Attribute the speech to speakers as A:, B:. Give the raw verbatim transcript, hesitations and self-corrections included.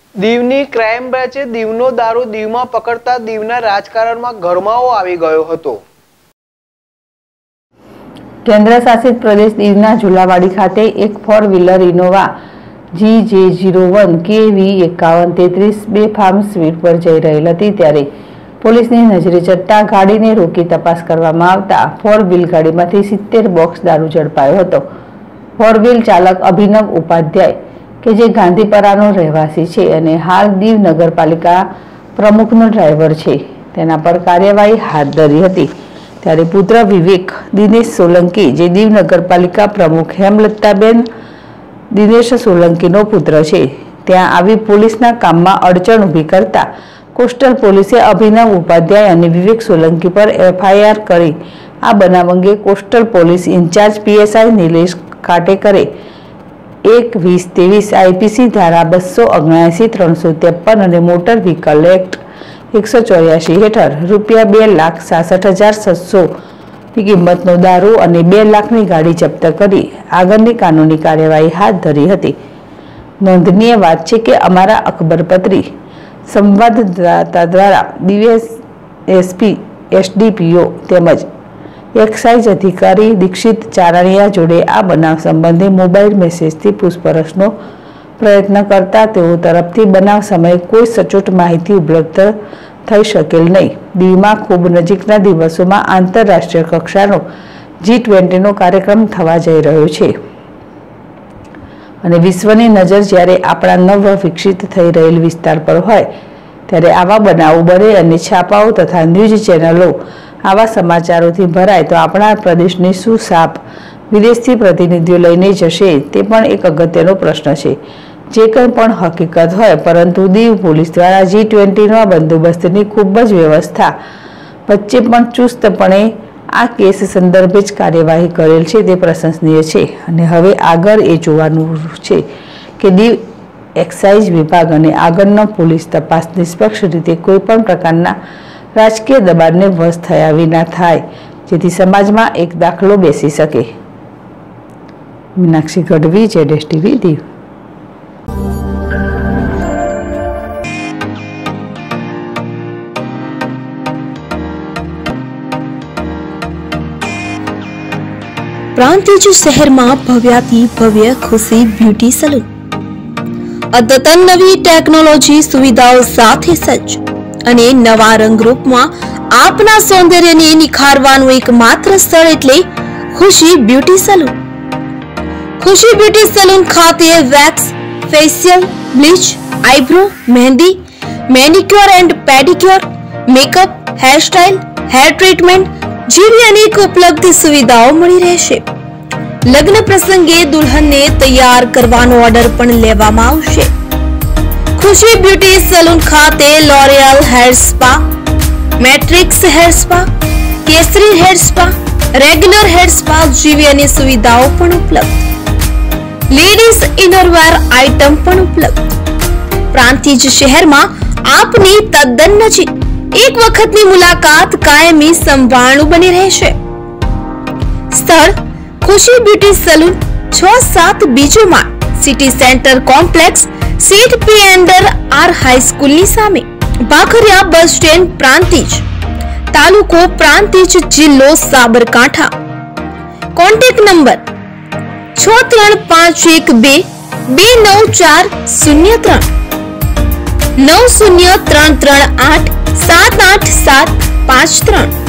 A: દીવની ક્રાઇમ બ્રાન્ચે દીવનો દારૂ દીવમાં પકડતા દીવના રાજકારણમાં ગરમાવો આવી ગયો હતો।
B: કેન્દ્ર શાસિત પ્રદેશ દીવના ઝુલાવાડી ખાતે એક ફોર વ્હીલર ઇનોવા જી જે ઝીરો વન કે વી એકાવન તેત્રીસ બેફામ સ્પીડ પર જઈ રહેલ હતી ત્યારે પોલીસની નજરે ચડતા ગાડીને રોકી તપાસ કરવામાં આવતા ફોર વ્હીલ ગાડીમાંથી સિત્તેર બોક્સ દારૂ ઝડપાયો હતો। ફોર વ્હીલ ચાલક અભિનવ ઉપાધ્યાય કે જે ગાંધીપરાનો રહેવાસી છે અને હાલ દીવ નગરપાલિકા પ્રમુખનો ડ્રાઈવર છે તેના પર કાર્યવાહી હાથ ધરી હતી। ત્યારે પુત્ર વિવેક દિનેશ સોલંકી જે દીવ નગરપાલિકા પ્રમુખ હેમલતાબેન દિનેશ સોલંકીનો પુત્ર છે ત્યાં આવી પોલીસના કામમાં અડચણ ઊભી કરતા કોસ્ટલ પોલીસે અભિનવ ઉપાધ્યાય અને વિવેક સોલંકી પર એફઆઈઆર કરી આ બનાવ અંગે coastal police in-charge PSI Nilesh કાટેકરે एक वीस तेवीस आईपीसी धारा बसो अग्यासी त्रणसो तेपन और मोटर व्हीकल एक्ट एक सौ चौरासी हेठळ रूपिया बे लाख सासठ हजार छसो की किंमतनो दारू और बे लाखनी गाड़ी जप्त करी आगळनी कानूनी कार्यवाही हाथ धरी हती। नोंधनीय बात है कि अमारा अखबरपत्री संवाददाता द्वारा डीएसपी एसडीपीओ तेमज एक्साइज अधिकारी दीक्षित चारणिया जोड़े आ बनाव संबंधी मोबाइल मेसेज थी पूछपरछनो प्रयत्न करता तेओ तरफथी बनाव समय कोई सचोट माहिती उपलब्ध थई शकेल नहीं। दीवमां खूब नजीकना दिवसोमां आंतरराष्ट्रीय कक्षानो जी ट्वेंटी नो कार्यक्रम थवा जई रह्यो छे अने विश्वनी नजर ज्यारे आपणा नव विकसित थई रहेल विस्तार पर होय त्यारे आवा बनावो बने अने छापाओ तथा न्यूज चेनलो आवा समाचारों थी भराय तो अपना प्रदेश ने शू साप विदेशी प्रतिनिधिओ लईने जशे ते पण एक अगत्यनो प्रश्न छे। जे कंई पण हकीकत होय परंतु दीव पोलीस द्वारा जी ट्वेंटी नो बंदोबस्तनी खूब ज व्यवस्था वच्चे पण चुस्तपणे आ केस संदर्भे ज कार्यवाही करेल छे ते प्रशंसनीय छे अने हवे आगळ ए जोवानुं छे के दीव एक्साइज विभाग अने आगळनो पोलीस तपास निष्पक्ष रीते कोईपण प्रकारना राजकीय दबाण ने वश थया विना थाय जेथी समाज में एक दाखलो बेसी सके। मीनाक्षी गढ़वी, जेडेस टीवी, दीव।
C: प्रांतिज शहर में भव्याति भव्य खुशी ब्यूटी सलून अद्यतन नवी टेक्नोलॉजी सुविधाओं साथे सज्ज અને નવા રંગરૂપમાં આપના સૌંદર્યને નિખારવાનું એકમાત્ર સ્થળ એટલે Khushi beauty salon. Khushi beauty salon ખાતે wax, facial, bleach, eyebrow, mehndi, manicure and pedicure, makeup, hairstyle, hair treatment જેવી અનેક ઉપલબ્ધ સુવિધાઓ મળી રહેશે। લગ્ન પ્રસંગે દુલ્હનને તૈયાર કરવાનો ઓર્ડર પણ લેવામાં આવશે। खुशी ब्यूटी सलून खाते L'Oreal hair spa, Matrix hair spa, Kesari hair spa, regular hair spa जेवी अने सुविधाओं पण उपलब्ध। लेडीज इनरवेर आइटम पण उपलब्ध। प्रांतिज शहर में आपनी तद्दन नजीक एक वखतनी मुलाकात कायमी संभाळनु बनी रहेशे। स्थळ खुशी ब्यूटी सलून छ सात बीजो माळ सिटी सेंटर कॉम्प्लेक्स सीट पी अंडर आर हाई स्कूल नी सामे भाखरिया बस स्टेण्ड प्रांतिज तालुको प्रांतिज जिल्लो साबरकांठा। कॉन्टेक्ट नंबर छ त्रण पांच एक बे बे नौ चार शून्य त्रण नौ शून्य त्रण त्रण आठ सात आठ सात पांच त्रण।